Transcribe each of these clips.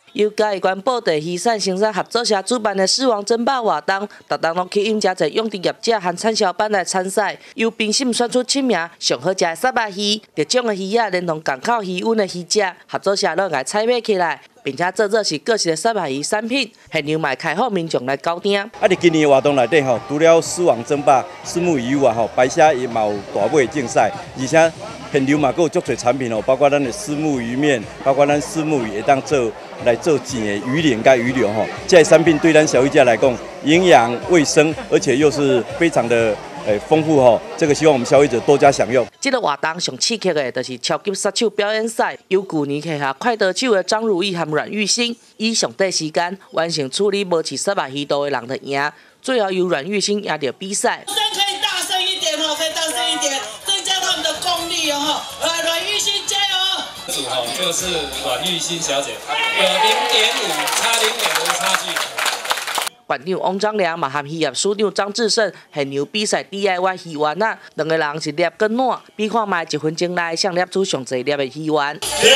由嘉义县布袋渔产生产合作社主办的狮王争霸活动，逐档拢吸引真侪养殖业者和产销班来参赛，由评审选出7名上好食的沙巴鱼，特种的鱼仔连同港口鱼温的鱼只，合作社拢来采买起来，并且做是各式的沙巴鱼产品，现场卖开放民众来购订。 伫今年的活动内底除了狮王争霸、虱目鱼啊白虾也嘛有大尾竞赛，而且现场嘛，还有足侪产品包括咱的虱目鱼面，包括咱虱目鱼会当来做钱的鱼鳞甲鱼柳这些产品对咱消费者来讲，营养卫生，而且又是非常的丰富这个希望我们消费者多加享用。 这个活动上刺激的就是超级杀手表演赛，由去年旗下快得手的张如意和阮玉兴以上短时间完成处理无饲沙巴鱼肚的人的赢，最后由阮玉兴赢得比赛。 可以大声一点可以大声一点，增加他们的功力来，阮玉兴加油！ 组就是阮玉兴小姐，有0.5差0.5的差距。 馆长王章良嘛和渔业署长张志胜现场比赛 DIY 鱼丸啊，两个人是捏跟烂，比看卖1分钟内想捏出上侪捏的鱼丸。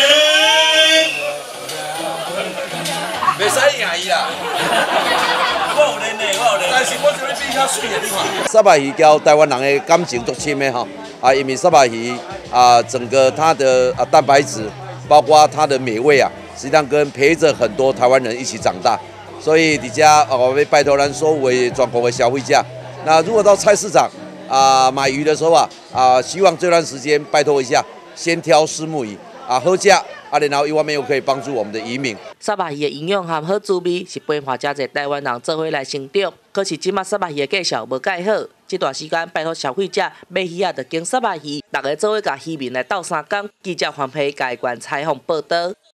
袂使赢伊啦！我有练的，但是我想要比较水的，你看。沙巴鱼交台湾人的感情足深的因为沙巴鱼整个它的蛋白质，包括它的美味实际上跟陪着很多台湾人一起长大。所以底下我们拜托咱所有全国的消费者，那如果到菜市场买鱼的时候希望这段时间拜托一下，先挑虱目鱼好价然后一方面又可以帮助我们的渔民。 沙巴鱼的营养和好滋味是陪伴真侪台湾人做伙来成长，可是即马沙巴鱼的介绍无介好，这段时间拜托消费者买鱼就经沙巴鱼，大家做伙甲渔民来斗相共。记者黄培嘉义县采访报道。